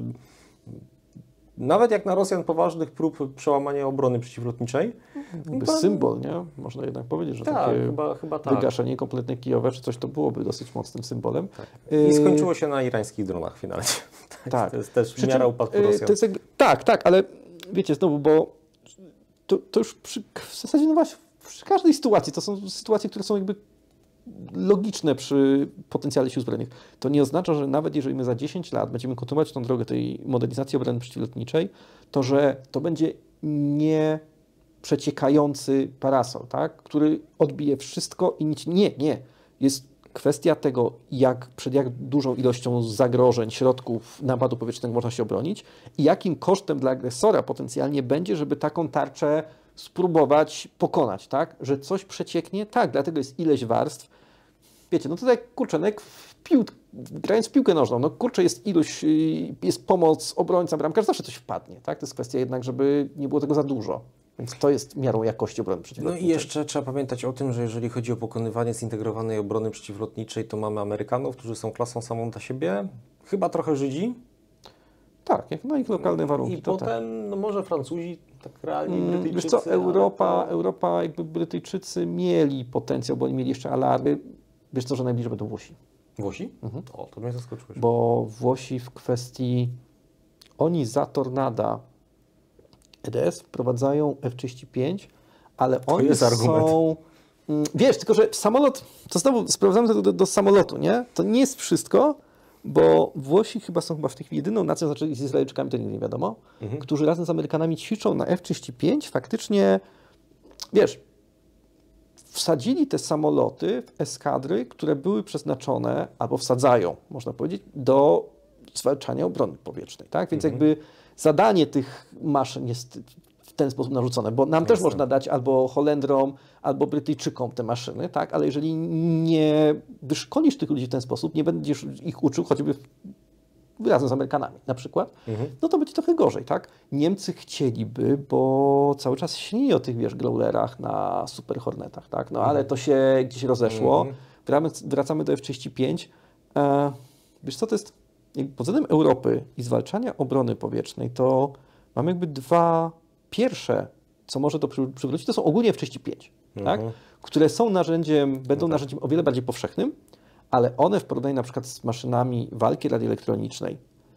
Nawet jak na Rosjan poważnych prób przełamania obrony przeciwlotniczej. Jakby symbol, nie? Można jednak powiedzieć, że Tak, takie chyba tak. wygaszenie kompletnie Kijowa czy coś, to byłoby dosyć mocnym symbolem. I skończyło się na irańskich dronach finalnie. Tak. To jest też Przy miara czym, upadku Rosjan. to jest jakby, tak, ale wiecie, znowu, bo to już w zasadzie, no właśnie, przy każdej sytuacji, to są sytuacje, które są jakby logiczne przy potencjale sił zbrojnych. To nie oznacza, że nawet jeżeli my za 10 lat będziemy kontynuować tą drogę tej modernizacji obrony przeciwlotniczej, to że to będzie nie przeciekający parasol, tak? Który odbije wszystko i nic. Nie. Jest kwestia tego, przed jak dużą ilością zagrożeń, środków napadu powietrznego można się obronić i jakim kosztem dla agresora potencjalnie będzie, żeby taką tarczę spróbować pokonać, tak? Że coś przecieknie, tak, dlatego jest ileś warstw. Wiecie, no to tak, kurczę, no jak grając w piłkę nożną, no kurczę, jest ilość, jest pomoc, obrońca, bramkarz, zawsze coś wpadnie, tak? To jest kwestia jednak, żeby nie było tego za dużo. Więc to jest miarą jakości obrony No przeciwlotniczej. i jeszcze trzeba pamiętać o tym, że jeżeli chodzi o pokonywanie zintegrowanej obrony przeciwlotniczej, to mamy Amerykanów, którzy są klasą samą dla siebie, chyba trochę Żydzi. Tak, jak na ich lokalne warunki. I to potem, tak. no może Francuzi, tak realnie Brytyjczycy. Wiesz co, ale Europa, jakby Brytyjczycy mieli potencjał, bo oni mieli jeszcze alarmy. Wiesz co, że najbliżej będą Włosi. Włosi? O, to mnie zaskoczyłeś. Bo Włosi w kwestii, oni za Tornada EDS wprowadzają F-35, ale oni jest argument. są... Wiesz, tylko że samolot, to znowu sprowadzamy to do samolotu, nie? To nie jest wszystko, bo Włosi są w tej chwili jedyną nacją, znaczy z Izraelczykami to nigdy nie wiadomo, którzy razem z Amerykanami ćwiczą na F-35, faktycznie, wiesz, wsadzili te samoloty w eskadry, które były przeznaczone, albo wsadzają, można powiedzieć, do zwalczania obrony powietrznej, tak? Więc jakby zadanie tych maszyn jest w ten sposób narzucone, bo nam też można dać albo Holendrom, albo Brytyjczykom te maszyny, tak? Ale jeżeli nie wyszkolisz tych ludzi w ten sposób, nie będziesz ich uczył choćby razem z Amerykanami na przykład, no to będzie trochę gorzej, tak? Niemcy chcieliby, bo cały czas śni o tych, wiesz, Growlerach na Super Hornetach, tak? No ale to się gdzieś rozeszło. Wracamy do F-35. Wiesz co, to jest pod względem Europy i zwalczania obrony powietrznej, to mamy jakby dwa pierwsze, co może to przywrócić, to są ogólnie F-35, tak? Które są narzędziem, będą narzędziem o wiele bardziej powszechnym, ale one w porównaniu na przykład z maszynami walki radioelektronicznej,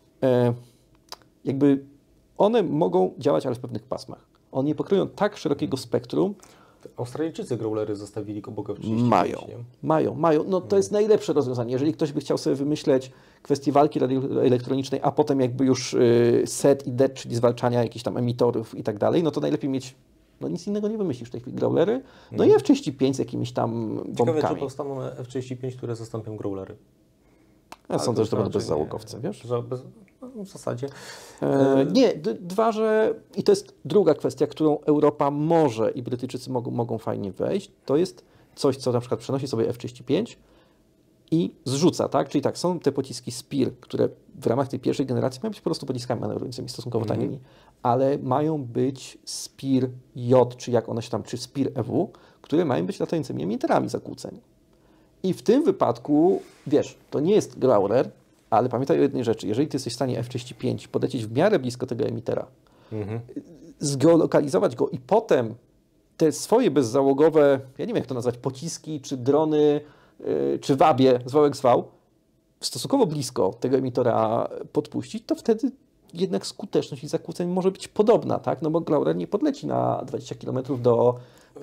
jakby one mogą działać, ale w pewnych pasmach. One nie pokryją tak szerokiego spektrum. Australijczycy Growlery zostawili obok F-35, Mają. No to jest najlepsze rozwiązanie. Jeżeli ktoś by chciał sobie wymyśleć kwestię walki radioelektronicznej, a potem jakby już SET i DET, czyli zwalczania jakichś tam emitorów i tak dalej, no to najlepiej mieć, no nic innego nie wymyślisz w tej chwili, Growlery, no i F-35 z jakimiś tam bombkami. Ciekawe, czy powstaną F-35, które zastąpią Growlery. Ja sądzę, że to będą bezzałogowce, wiesz? W zasadzie. Nie, że i to jest druga kwestia, którą Europa może i Brytyjczycy mogą fajnie wejść, to jest coś, co na przykład przenosi sobie F-35 i zrzuca, tak? Czyli tak, są te pociski Spear, które w ramach tej pierwszej generacji mają być po prostu pociskami manewrującymi, stosunkowo tanimi, ale mają być Spear J, czy jak one się tam, czy Spear EW, które mają być latającymi emiterami zakłóceń. I w tym wypadku, wiesz, to nie jest Growler, ale pamiętaj o jednej rzeczy, jeżeli ty jesteś w stanie F-35 podlecieć w miarę blisko tego emitera, zgeolokalizować go i potem te swoje bezzałogowe, ja nie wiem jak to nazwać, pociski, czy drony, czy wabie, zwał jak zwał, stosunkowo blisko tego emitora podpuścić, to wtedy jednak skuteczność ich zakłóceń może być podobna, tak? No bo Growler nie podleci na 20 km do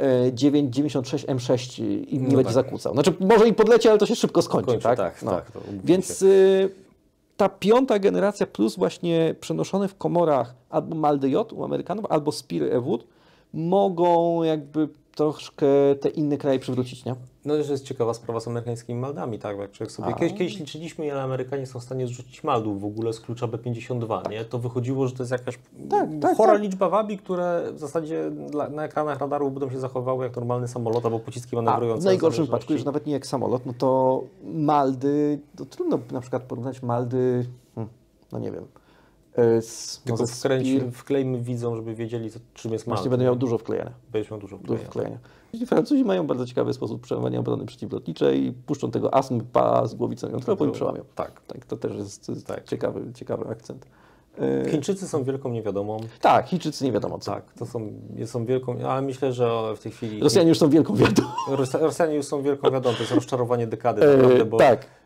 9,96 M6 i nie będzie zakłócał. Znaczy może i podleci, ale to się szybko skończy, tak? Tak, Więc ta piąta generacja plus właśnie przenoszone w komorach albo MALDY J u Amerykanów, albo Spear EW mogą jakby troszkę te inne kraje przywrócić, nie? No to jest ciekawa sprawa z amerykańskimi maldami, tak? Jak człowiek sobie kiedyś liczyliśmy, ile Amerykanie są w stanie zrzucić maldów w ogóle z klucza B-52, nie? To wychodziło, że to jest jakaś chora liczba wabi, które w zasadzie na ekranach radarów będą się zachowały jak normalny samolot albo pociski manewrujące. W najgorszym wypadku, że nawet nie jak samolot, no to maldy, to trudno na przykład porównać maldy, no nie wiem, tylko wklejmy widzom, żeby wiedzieli, czym jest mald. Właśnie będę miał dużo wklejenia. Będziesz miał dużo wklejenia. Francuzi mają bardzo ciekawy sposób przemawiania obrony przeciwlotniczej i puszczą tego ASMPA z głowicą jądrową i przełamią. Tak, to też jest ciekawy akcent. Chińczycy są wielką niewiadomą. Tak, Chińczycy nie wiadomo co. Tak, to są wielką, ale myślę, że w tej chwili... Rosjanie już są wielką wiadomą. Rosjanie już są wielką wiadomą, to jest rozczarowanie dekady naprawdę, bo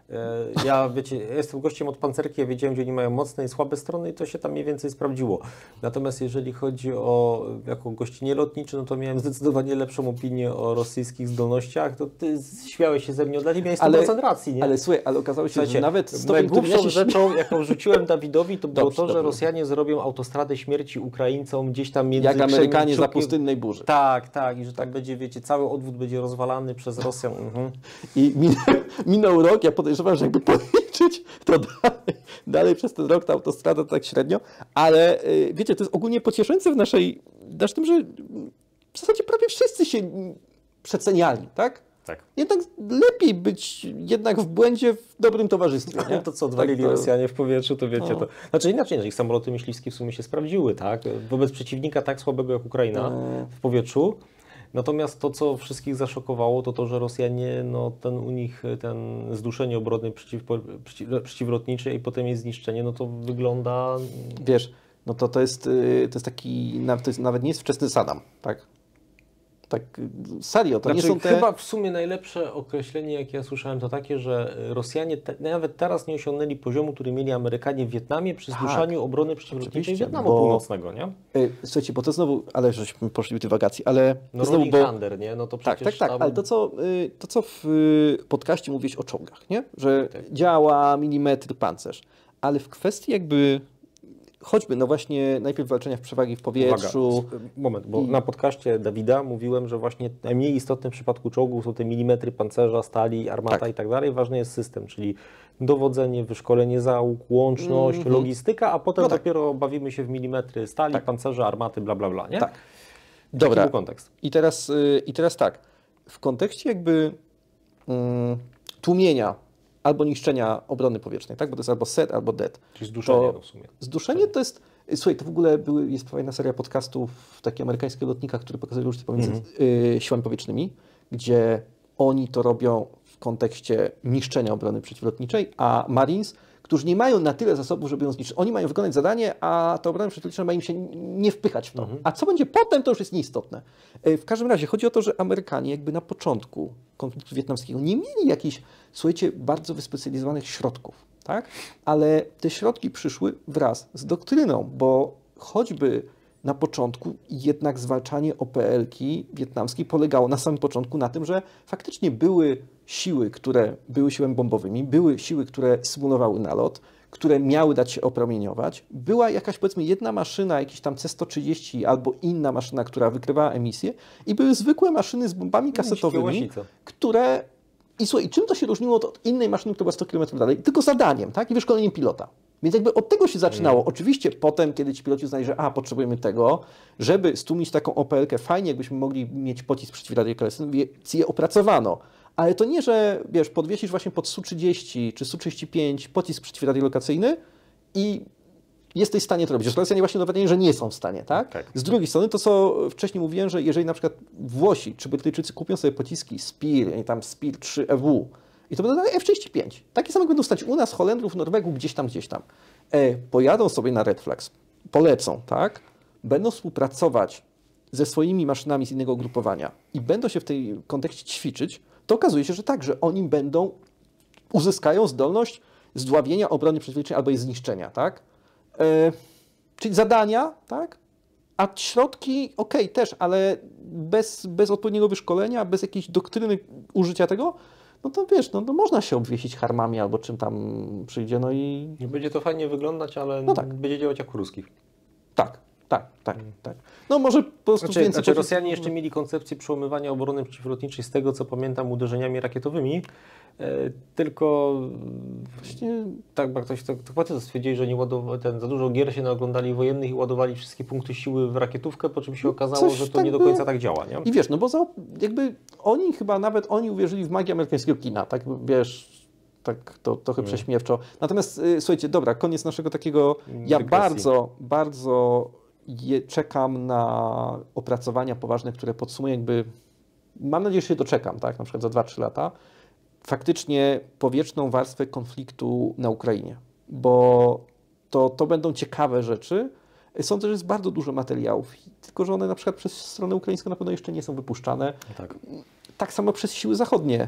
ja jestem gościem od pancerki, ja wiedziałem, gdzie oni mają mocne i słabe strony i to się tam mniej więcej sprawdziło. Natomiast jeżeli chodzi o jako gości nielotniczy, no to miałem zdecydowanie lepszą opinię o rosyjskich zdolnościach, to ty śmiałeś się ze mnie, dla ciebie jest 100% racji, nie? Ale słuchaj, ale okazało się, że nawet najgłupszą rzeczą, jaką rzuciłem Dawidowi, to było to, że Rosjanie zrobią autostradę śmierci Ukraińcom gdzieś tam między... Jak Amerykanie za pustynnej burzy. Tak, i że tam będzie, wiecie, cały odwód będzie rozwalany przez Rosjan. I minął rok, ja podejrzewam, że jakby policzyć, to dalej przez ten rok ta autostrada tak średnio, ale wiecie, to jest ogólnie pocieszające w tym, że w zasadzie prawie wszyscy się przeceniali, tak? Tak. Jednak lepiej być jednak w błędzie w dobrym towarzystwie. Nie? To co odwalili Rosjanie w powietrzu, to wiecie, to... Znaczy inaczej, ich samoloty myśliwskie w sumie się sprawdziły, tak? Wobec przeciwnika tak słabego jak Ukraina w powietrzu. Natomiast to, co wszystkich zaszokowało, to, że Rosjanie, no u nich ten zduszenie obrony przeciwlotnicze i potem jej zniszczenie, no to wygląda... Wiesz, no to jest taki, to jest, nawet nie jest wczesny Saddam, tak? Tak, serio, to nie są te... Chyba w sumie najlepsze określenie, jakie ja słyszałem, to takie, że Rosjanie nawet teraz nie osiągnęli poziomu, który mieli Amerykanie w Wietnamie przy zduszaniu obrony przeciwlotniczej Wietnamu Północnego, nie? Słuchajcie, bo to znowu, ale żeśmy poszli w dywagacji, ale... No znowu, Thunder, nie? No to przecież tak, ale to co w podcaście mówiłeś o czołgach, nie? Że działa milimetr pancerz, ale w kwestii jakby... Choćby, no właśnie, najpierw walczenia w przewagi w powietrzu. Uwaga, moment, bo na podcaście Dawida mówiłem, że właśnie najmniej istotne w przypadku czołgów są te milimetry pancerza, stali, armata i tak dalej. Ważny jest system, czyli dowodzenie, wyszkolenie załóg, łączność, logistyka, a potem dopiero bawimy się w milimetry stali, pancerza, armaty, bla, bla, bla, nie? Tak. Dobra. Taki był kontekst. I teraz tak, w kontekście jakby tłumienia albo niszczenia obrony powietrznej, tak? Bo to jest albo set, albo dead. Czyli zduszenie To w sumie. zduszenie to jest... Słuchaj, to w ogóle jest fajna seria podcastów takich amerykańskich lotnikach, które pokazują różnicę pomiędzy siłami powietrznymi, gdzie oni to robią w kontekście niszczenia obrony przeciwlotniczej, a Marines, którzy nie mają na tyle zasobów, żeby ją zniszczyć. Oni mają wykonać zadanie, a ta obrona przeciwlotnicza ma im się nie wpychać w to. A co będzie potem, to już jest nieistotne. W każdym razie chodzi o to, że Amerykanie jakby na początku konfliktu wietnamskiego nie mieli jakichś, słuchajcie, bardzo wyspecjalizowanych środków, tak? Ale te środki przyszły wraz z doktryną, bo choćby na początku jednak zwalczanie OPL-ki wietnamskiej polegało na samym początku na tym, że faktycznie były siły, które były siłami bombowymi, były siły, które symulowały nalot, które miały dać się opromieniować. Była jakaś, powiedzmy, jedna maszyna, jakiś tam C-130 albo inna maszyna, która wykrywała emisję i były zwykłe maszyny z bombami kasetowymi, które... I słuchaj, czym to się różniło od innej maszyny, która była 100 km dalej? Tylko zadaniem, tak? I wyszkoleniem pilota. Więc jakby od tego się zaczynało. Oczywiście potem, kiedy ci piloci uznali, że potrzebujemy tego, żeby stłumić taką OPL-kę, fajnie jakbyśmy mogli mieć pocisk przeciwradioakcyjny, więc je opracowano. Ale to nie, że wiesz, podwiesisz właśnie pod Su-30 czy Su-35 pocisk przeciwradioakcyjny i jesteś w stanie to robić. Rosjanie właśnie dowiedzenie, że nie są w stanie, tak? Tak. Z drugiej strony, to co wcześniej mówiłem, że jeżeli na przykład Włosi czy Brytyjczycy kupią sobie pociski Spear, tam Spear 3 EW i to będą F-35. Takie same będą stać u nas, Holendrów, Norwegów, gdzieś tam. Pojadą sobie na Red Flags, polecą, tak? Będą współpracować ze swoimi maszynami z innego ugrupowania i będą się w tej kontekście ćwiczyć, to okazuje się, że tak, że oni uzyskają zdolność zdławienia obrony przeciwlotniczej albo jej zniszczenia, tak? Czyli zadania, tak? A środki, też, ale bez odpowiedniego wyszkolenia, bez jakiejś doktryny użycia tego, no to wiesz, no można się obwiesić harmami albo czym tam przyjdzie, no i... Nie będzie to fajnie wyglądać, ale będzie działać jak u ruskich. Tak. No może po prostu więcej... Rosjanie jeszcze mieli koncepcję przełamywania obrony przeciwlotniczej z tego, co pamiętam, uderzeniami rakietowymi, tylko właśnie... tak, bo ktoś to stwierdzili, że nie za dużo gier się naoglądali wojennych i ładowali wszystkie punkty siły w rakietówkę, po czym się okazało, że to nie do końca tak działa, nie? I wiesz, no bo jakby oni chyba nawet uwierzyli w magię amerykańskiego kina, tak wiesz... Tak, to trochę prześmiewczo. Natomiast słuchajcie, dobra, koniec naszego takiego... Ja bardzo czekam na opracowania poważne, które podsumują jakby... Mam nadzieję, że się doczekam, tak? Na przykład za 2-3 lata. Faktycznie powietrzną warstwę konfliktu na Ukrainie. Bo to będą ciekawe rzeczy. Sądzę, że jest bardzo dużo materiałów, tylko że one na przykład przez stronę ukraińską na pewno jeszcze nie są wypuszczane. Tak samo przez siły zachodnie.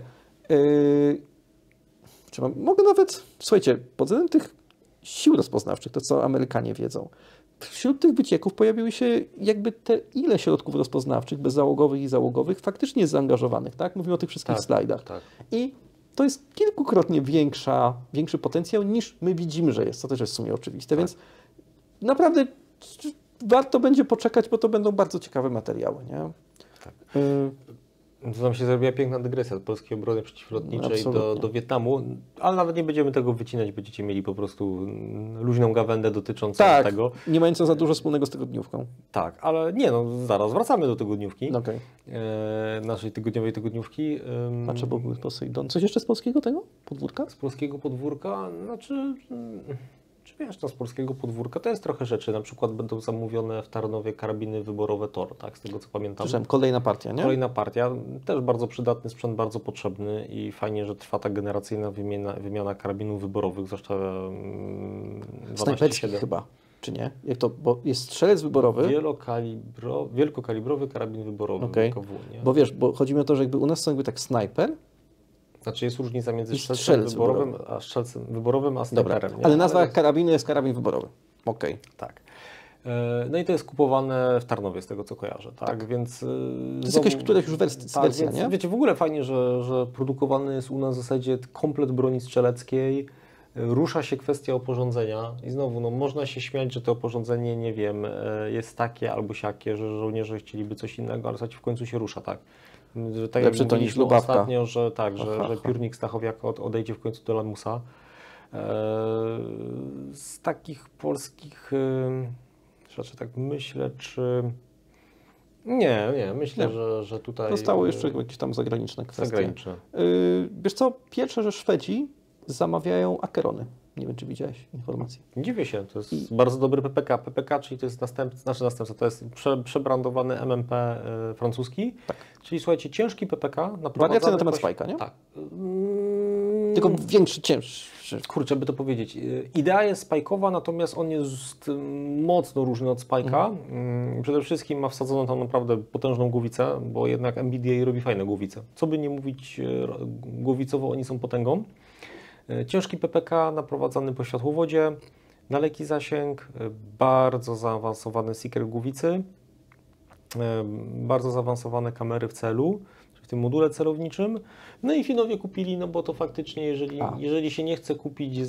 Mogę nawet, słuchajcie, pod względem tych sił rozpoznawczych, to co Amerykanie wiedzą, wśród tych wycieków pojawiły się jakby ile środków rozpoznawczych, bezzałogowych i załogowych, faktycznie jest zaangażowanych, tak? Mówimy o tych wszystkich slajdach. Tak. I to jest kilkukrotnie większy potencjał niż my widzimy, że jest, co też jest w sumie oczywiste, więc naprawdę warto będzie poczekać, bo to będą bardzo ciekawe materiały, nie? Tak. To nam się zrobiła piękna dygresja od polskiej obrony przeciwlotniczej do Wietnamu, ale nawet nie będziemy tego wycinać, będziecie mieli po prostu luźną gawędę dotyczącą tego. Nie mającą za dużo wspólnego z tygodniówką. Tak, ale nie, zaraz wracamy do tygodniówki, naszej tygodniówki. A czy byłby Poseidon? Coś jeszcze z polskiego tego podwórka? Z polskiego podwórka? Wiesz, z polskiego podwórka to jest trochę rzeczy. Na przykład będą zamówione w Tarnowie karabiny wyborowe TOR, tak, z tego co pamiętam. Słyszałem, kolejna partia, nie? Kolejna partia, też bardzo przydatny sprzęt, bardzo potrzebny i fajnie, że trwa ta generacyjna wymiana karabinów wyborowych, zwłaszcza snajperskich chyba, czy nie? Jak to, bo jest strzelec wyborowy. Wielkokalibrowy karabin wyborowy. KW, nie? Bo wiesz, bo chodzi mi o to, że jakby u nas są jakby tak snajper. Znaczy jest różnica między strzelcem wyborowym a snajperem. Ale nazwa karabinu jest karabin wyborowy. Tak. No i to jest kupowane w Tarnowie, z tego co kojarzę. Tak? Więc, to jest jakaś któraś już wersja, nie? Wiecie, w ogóle fajnie, że produkowany jest u nas w zasadzie komplet broni strzeleckiej. Rusza się kwestia oporządzenia i znowu, można się śmiać, że to oporządzenie, nie wiem, jest takie albo siakie, że żołnierze chcieliby coś innego, ale w końcu się rusza, tak? Tak lepszy to niż lubawka. Ostatnio, że piórnik Stachowiaka odejdzie w końcu do Lamusa. Z takich polskich, tak myślę, czy... Nie, myślę, że tutaj... Zostały jeszcze jakieś tam zagraniczne kwestie. Zagraniczne. Wiesz co, pierwsze, że Szwedzi zamawiają Akerony. Nie wiem, czy widziałeś informację. Dziwię się, to jest bardzo dobry PPK. PPK, czyli to jest następca, to jest przebrandowany MMP francuski. Tak. Czyli słuchajcie, ciężki PPK. Wariacja na temat Spike'a, nie? Tak. Tylko większy, cięższy. Kurczę, by to powiedzieć. Idea jest spajkowa, natomiast on jest mocno różny od spajka. Przede wszystkim ma wsadzoną tam naprawdę potężną głowicę, bo jednak NVIDIA robi fajne głowice. Co by nie mówić, głowicowo oni są potęgą. Ciężki PPK naprowadzany po światłowodzie, daleki zasięg, bardzo zaawansowany seeker głowicy, bardzo zaawansowane kamery w celu, w tym module celowniczym. No i Finowie kupili, no bo to faktycznie, jeżeli się nie chce kupić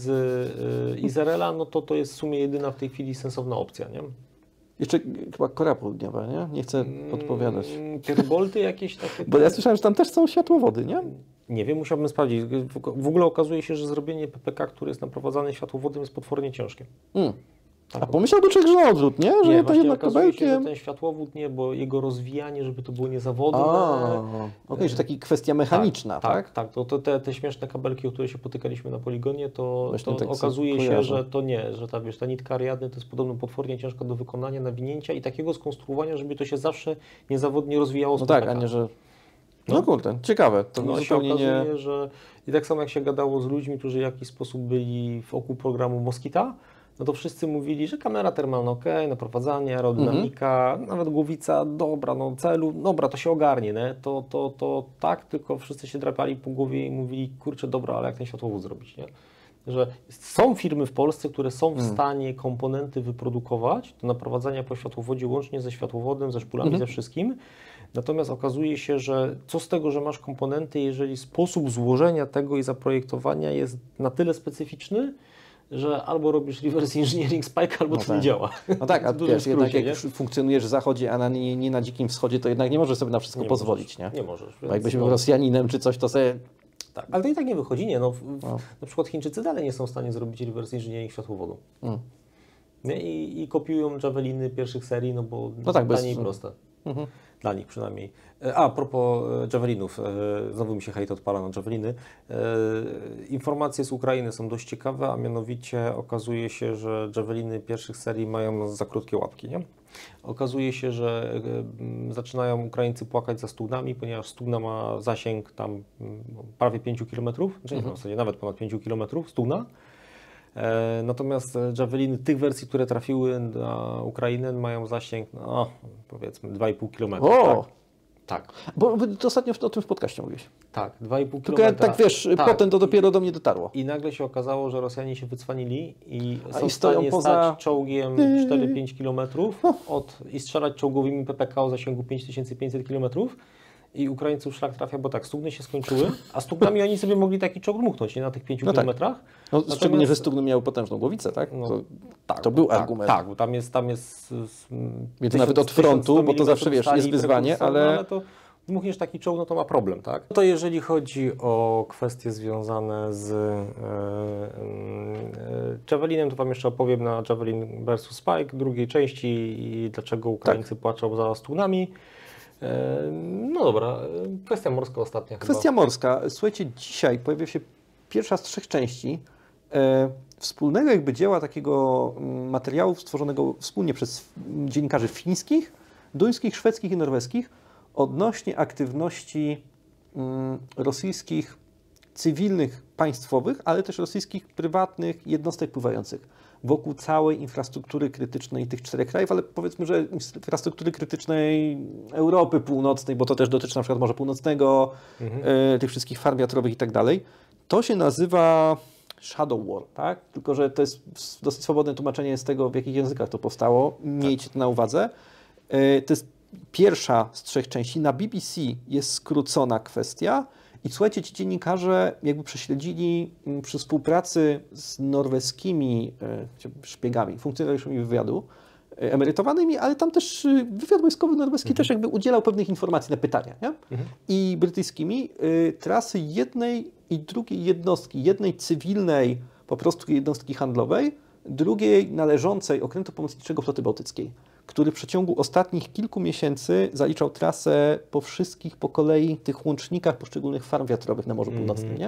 z Izraela, no to jest w sumie jedyna w tej chwili sensowna opcja, nie? Jeszcze chyba Korea Południowa, nie? Nie chcę podpowiadać. Pierbolty jakieś takie? Bo ja słyszałem, że tam też są światłowody, nie? Nie wiem, musiałbym sprawdzić. W ogóle okazuje się, że zrobienie PPK, który jest naprowadzany światłowodem, jest potwornie ciężkie. Tak, a pomyślałby człowiek, że odwrót, nie? Że nie, to jednak okazuje się, że kabelkiem. ten światłowód nie, bo jego rozwijanie, żeby to było niezawodne. Okej, że taki kwestia mechaniczna, tak? Tak. To te śmieszne kabelki, o które się potykaliśmy na poligonie, to tak okazuje się, kojarzę. że to nie, że ta nitka Ariadny to jest podobno potwornie ciężka do wykonania, nawinięcia i takiego skonstruowania, żeby to się zawsze niezawodnie rozwijało z No PPK. tak, a nie, że... No kurde, ciekawe. To No się zupełnie okazuje, nie... że i tak samo jak się gadało z ludźmi, którzy w jakiś sposób byli wokół programu Moskita, no to wszyscy mówili, że kamera termalna ok, naprowadzanie, aerodynamika, nawet głowica, dobra, no celu, dobra, to się ogarnie, nie? To tak, tylko wszyscy się drapali po głowie i mówili, kurczę, dobra, ale jak ten światłowód zrobić, nie? Że są firmy w Polsce, które są w stanie komponenty wyprodukować do naprowadzania po światłowodzie, łącznie ze światłowodem, ze szpulami, ze wszystkim. Natomiast okazuje się, że co z tego, że masz komponenty, jeżeli sposób złożenia tego i zaprojektowania jest na tyle specyficzny, że albo robisz reverse engineering spike, albo to nie działa. No tak, a W dużym wiesz, jednak skrócie, jak funkcjonujesz w Zachodzie, a nie na Dzikim Wschodzie, to jednak nie możesz sobie na wszystko pozwolić, nie? Nie możesz. Bo jakbyś był Rosjaninem czy coś, to sobie... Tak, ale to i tak nie wychodzi, nie? No, na przykład Chińczycy dalej nie są w stanie zrobić reverse engineering światłowodu. Nie? I kopiują Javeliny pierwszych serii, no bo tanie i proste. Dla nich przynajmniej. A propos Javelinów, znowu mi się hejt odpala na Javeliny. Informacje z Ukrainy są dość ciekawe, a mianowicie okazuje się, że Javeliny pierwszych serii mają za krótkie łapki, nie? Okazuje się, że zaczynają Ukraińcy płakać za Stugnami, ponieważ Stugna ma zasięg tam prawie 5 km, czyli w zasadzie nawet ponad 5 km Stugna. Natomiast Javeliny tych wersji, które trafiły na Ukrainę, mają zasięg, no, powiedzmy 2,5 km. Tak. Bo to ostatnio o tym w podcaście mówiłeś. Tak, 2,5 km. Tylko tak wiesz, potem to dopiero do mnie dotarło. I nagle się okazało, że Rosjanie się wycwanili i są i w stanie poza... stać czołgiem 4-5 km i strzelać czołgowymi PPK o zasięgu 5500 km. I Ukraińców szlak trafia, bo tak, Stugny się skończyły, a Stugnami oni sobie mogli taki czołg dmuchnąć, nie, na tych 5 kilometrach. No, szczególnie, że Stugny miały potężną głowicę, tak? No, to był argument. Tak, bo tam jest Więc nawet od frontu, bo to zawsze, wiesz, jest wyzwanie, ale to dmuchniesz taki czołg, no to ma problem, tak? To jeżeli chodzi o kwestie związane z Javelinem, to Wam jeszcze opowiem na Javelin vs Spike drugiej części i dlaczego Ukraińcy płaczą za Stugnami. No dobra, kwestia morska ostatnia. Kwestia morska. Słuchajcie, dzisiaj pojawia się pierwsza z 3 części wspólnego jakby dzieła takiego materiału stworzonego wspólnie przez dziennikarzy fińskich, duńskich, szwedzkich i norweskich odnośnie aktywności rosyjskich cywilnych, państwowych, ale też rosyjskich prywatnych jednostek pływających wokół całej infrastruktury krytycznej tych 4 krajów, ale powiedzmy, że infrastruktury krytycznej Europy Północnej, bo to też dotyczy na przykład Morza Północnego, tych wszystkich farm wiatrowych i tak dalej. To się nazywa Shadow War, tak? Tylko że to jest dosyć swobodne tłumaczenie z tego, w jakich językach to powstało. Miejcie to na uwadze. To jest pierwsza z 3 części. Na BBC jest skrócona kwestia. I słuchajcie, ci dziennikarze jakby prześledzili przy współpracy z norweskimi szpiegami, funkcjonariuszami wywiadu, emerytowanymi, ale tam też wywiad wojskowy norweski też jakby udzielał pewnych informacji na pytania, nie? I brytyjskimi trasy jednej i drugiej jednostki, jednej cywilnej po prostu jednostki handlowej, drugiej należącej okrętu pomocniczego floty bałtyckiej, który w przeciągu ostatnich kilku miesięcy zaliczał trasę po wszystkich po kolei tych łącznikach poszczególnych farm wiatrowych na Morzu Północnym, nie?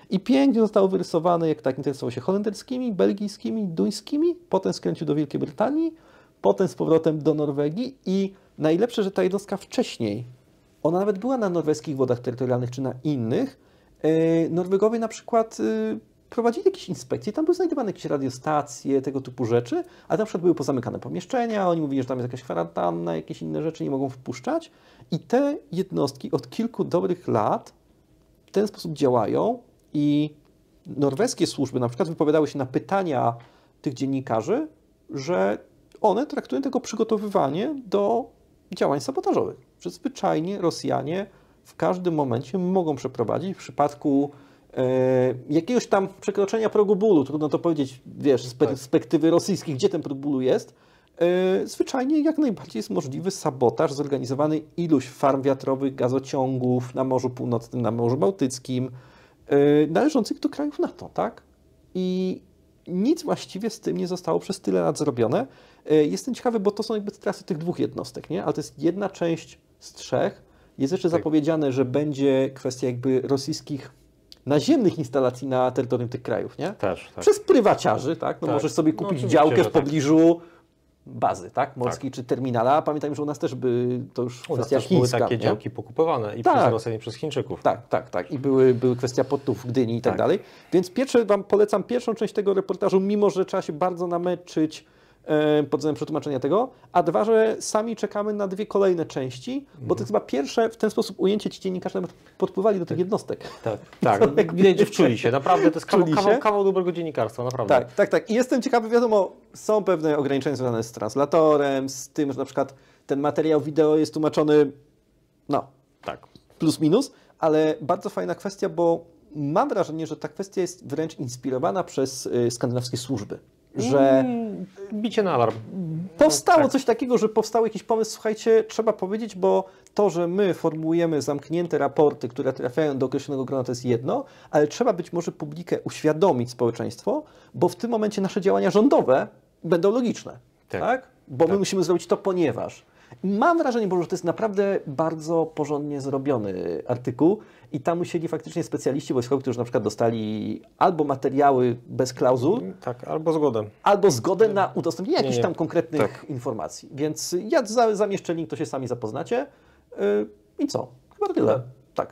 I pięknie zostało wyrysowane, jak tak interesował się holenderskimi, belgijskimi, duńskimi, potem skręcił do Wielkiej Brytanii, potem z powrotem do Norwegii i najlepsze, że ta jednostka wcześniej, ona nawet była na norweskich wodach terytorialnych czy na innych. Norwegowie na przykład prowadzili jakieś inspekcje, tam były znajdowane jakieś radiostacje, tego typu rzeczy, ale na przykład były pozamykane pomieszczenia, oni mówili, że tam jest jakaś kwarantanna, jakieś inne rzeczy nie mogą wpuszczać i te jednostki od kilku dobrych lat w ten sposób działają i norweskie służby na przykład wypowiadały się na pytania tych dziennikarzy, że one traktują tego przygotowywanie do działań sabotażowych, że zwyczajnie Rosjanie w każdym momencie mogą przeprowadzić w przypadku jakiegoś tam przekroczenia progu bólu, trudno to powiedzieć, wiesz, z perspektywy rosyjskiej, gdzie ten próg bólu jest, zwyczajnie jak najbardziej jest możliwy sabotaż zorganizowany iluś farm wiatrowych, gazociągów na Morzu Północnym, na Morzu Bałtyckim, należących do krajów NATO, tak? I nic właściwie z tym nie zostało przez tyle lat zrobione. Jestem ciekawy, bo to są jakby trasy tych dwóch jednostek, nie? Ale to jest jedna część z trzech. Jest jeszcze zapowiedziane, że będzie kwestia jakby rosyjskich naziemnych instalacji na terytorium tych krajów, nie? Też, tak. Przez prywaciarzy, tak? No Tak. możesz sobie kupić oczywiście, działkę że w pobliżu bazy, tak? Morskiej Tak. czy terminala. Pamiętajmy, że u nas też by to już U nas kwestia też były chińska, takie nie? działki pokupowane i Tak. przez Rosjan, i przez Chińczyków. Tak. I były kwestia portów w Gdyni i tak dalej. Więc Wam polecam pierwszą część tego reportażu, mimo że trzeba się bardzo namęczyć pod względem przetłumaczenia tego, a dwa, że sami czekamy na dwie kolejne części, bo to jest chyba pierwsze w ten sposób ujęcie ci dziennikarze nawet podpływali do tych jednostek. Tak. Widać, że wczuli się. Naprawdę, to jest Czuli się? kawał dobrego dziennikarstwa, naprawdę. Tak. I jestem ciekawy, wiadomo, są pewne ograniczenia związane z translatorem, z tym, że na przykład ten materiał wideo jest tłumaczony, Tak. plus minus, ale bardzo fajna kwestia, bo mam wrażenie, że ta kwestia jest wręcz inspirowana przez skandynawskie służby. Że Bicie na alarm. powstało coś takiego, że powstał jakiś pomysł, słuchajcie, trzeba powiedzieć, bo to, że my formułujemy zamknięte raporty, które trafiają do określonego grona, to jest jedno, ale trzeba być może publikę uświadomić społeczeństwo, bo w tym momencie nasze działania rządowe będą logiczne, tak? Bo my musimy zrobić to, ponieważ. Mam wrażenie, że to jest naprawdę bardzo porządnie zrobiony artykuł i tam musieli faktycznie specjaliści wojskowi, którzy na przykład dostali albo materiały bez klauzul, Tak, albo zgodę. albo zgodę na udostępnienie jakichś Nie. tam konkretnych informacji. Więc ja zamieszczę link, to się sami zapoznacie. I co? Chyba tyle. Tak.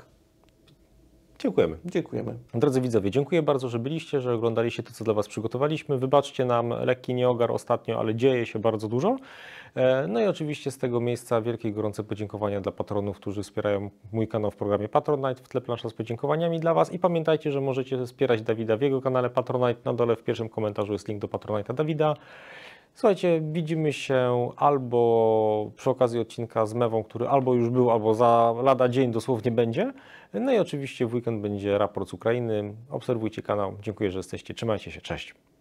Dziękujemy. Drodzy widzowie, dziękuję bardzo, że byliście, że oglądaliście to, co dla Was przygotowaliśmy. Wybaczcie nam lekki nieogar ostatnio, ale dzieje się bardzo dużo. No i oczywiście z tego miejsca wielkie, gorące podziękowania dla patronów, którzy wspierają mój kanał w programie Patronite. W tle plansza z podziękowaniami dla Was. I pamiętajcie, że możecie wspierać Dawida w jego kanale Patronite. Na dole w pierwszym komentarzu jest link do Patronite'a Dawida. Słuchajcie, widzimy się albo przy okazji odcinka z Mewą, który albo już był, albo za lada dzień dosłownie będzie. No i oczywiście w weekend będzie raport z Ukrainy. Obserwujcie kanał. Dziękuję, że jesteście. Trzymajcie się. Cześć.